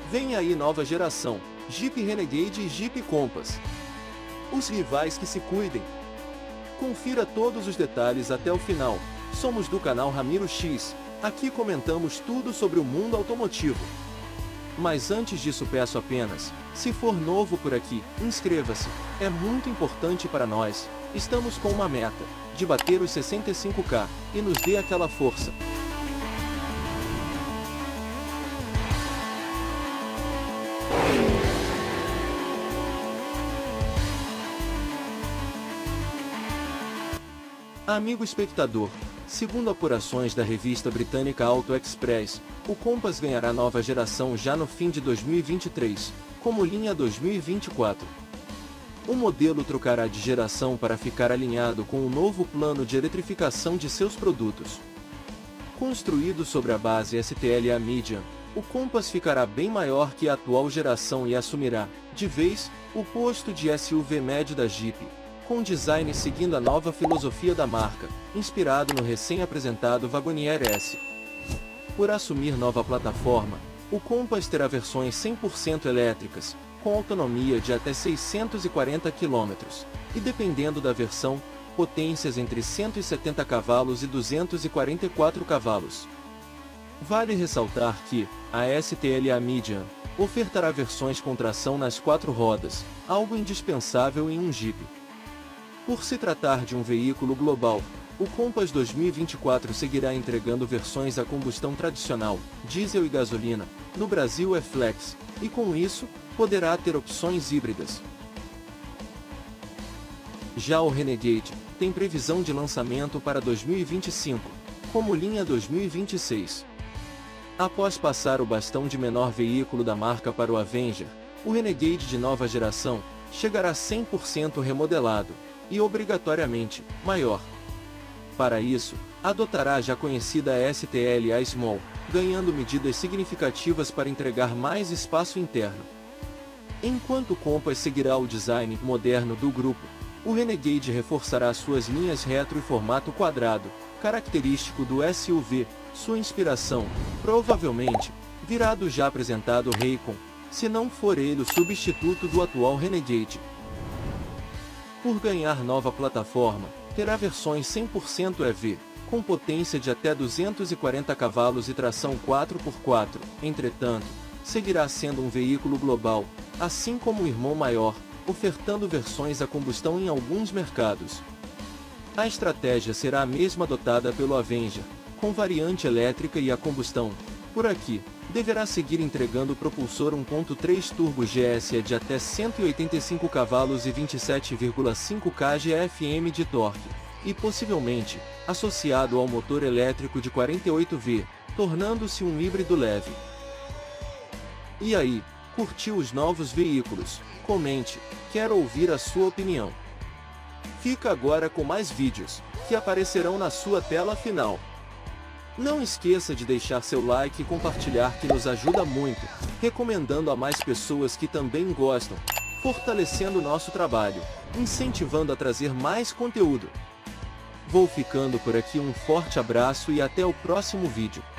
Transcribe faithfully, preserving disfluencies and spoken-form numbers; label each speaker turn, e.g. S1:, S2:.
S1: Vem aí nova geração, Jeep Renegade e Jeep Compass. Os rivais que se cuidem. Confira todos os detalhes até o final. Somos do canal Ramiro X, aqui comentamos tudo sobre o mundo automotivo. Mas antes disso peço apenas, se for novo por aqui, inscreva-se, é muito importante para nós. Estamos com uma meta, de bater os sessenta e cinco K, e nos dê aquela força. Amigo espectador, segundo apurações da revista britânica Auto Express, o Compass ganhará nova geração já no fim de dois mil e vinte e três, como linha dois mil e vinte e quatro. O modelo trocará de geração para ficar alinhado com o novo plano de eletrificação de seus produtos. Construído sobre a base S T L A Medium, o Compass ficará bem maior que a atual geração e assumirá, de vez, o posto de S U V médio da Jeep, com design seguindo a nova filosofia da marca, inspirado no recém-apresentado Wagoneer S. Por assumir nova plataforma, o Compass terá versões cem por cento elétricas, com autonomia de até seiscentos e quarenta quilômetros, e dependendo da versão, potências entre cento e setenta cavalos e duzentos e quarenta e quatro cavalos. Vale ressaltar que, a S T L A Medium, ofertará versões com tração nas quatro rodas, algo indispensável em um Jeep. Por se tratar de um veículo global, o Compass dois mil e vinte e quatro seguirá entregando versões a combustão tradicional, diesel e gasolina, no Brasil é Flex, e com isso, poderá ter opções híbridas. Já o Renegade tem previsão de lançamento para dois mil e vinte e cinco, como linha dois mil e vinte e seis. Após passar o bastão de menor veículo da marca para o Avenger, o Renegade de nova geração chegará cem por cento remodelado, e obrigatoriamente, maior. Para isso, adotará a já conhecida S T L A Small, ganhando medidas significativas para entregar mais espaço interno. Enquanto o Compass seguirá o design moderno do grupo, o Renegade reforçará suas linhas retro e formato quadrado, característico do S U V. Sua inspiração, provavelmente, virá do já apresentado Raycon, se não for ele o substituto do atual Renegade. Por ganhar nova plataforma, terá versões cem por cento E V, com potência de até duzentos e quarenta cavalos e tração quatro por quatro, entretanto, seguirá sendo um veículo global, assim como o irmão maior, ofertando versões a combustão em alguns mercados. A estratégia será a mesma adotada pelo Avenger, com variante elétrica e a combustão. Por aqui, deverá seguir entregando propulsor um ponto três turbo G S de até cento e oitenta e cinco cavalos e vinte e sete vírgula cinco kgfm de torque, e possivelmente, associado ao motor elétrico de quarenta e oito volts, tornando-se um híbrido leve. E aí, curtiu os novos veículos? Comente, quero ouvir a sua opinião. Fica agora com mais vídeos, que aparecerão na sua tela final. Não esqueça de deixar seu like e compartilhar, que nos ajuda muito, recomendando a mais pessoas que também gostam, fortalecendo nosso trabalho, incentivando a trazer mais conteúdo. Vou ficando por aqui, um forte abraço e até o próximo vídeo.